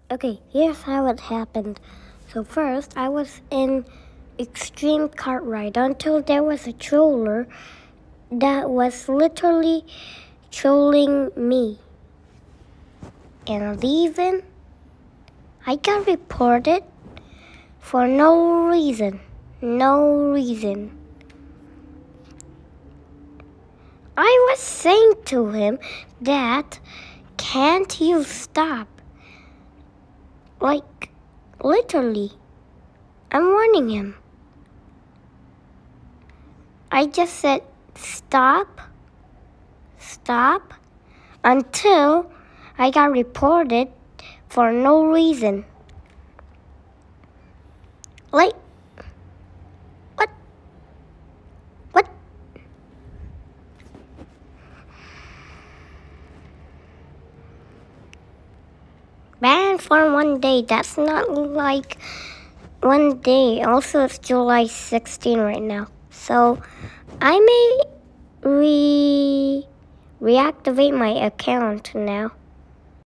Okay, here's how it happened. So first, I was in extreme cart ride until there was a troller that was literally trolling me. And leaving, I got reported for no reason. No reason. I was saying to him that, can't you stop? Like, literally, I'm warning him. I just said, stop, until I got reported for no reason. Like, what? Banned for 1 day, that's not like 1 day. Also, it's July 16 right now. So, I may reactivate my account now.